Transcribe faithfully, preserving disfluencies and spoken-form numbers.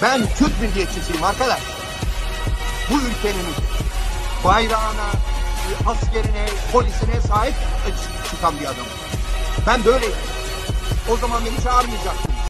Ben Türk milliyetçisiyim arkadaş. Bu ülkenin bayrağına, askerine, polisine sahip çıkan bir adamım. Ben böyleyim. O zaman beni çağırmayacaksın.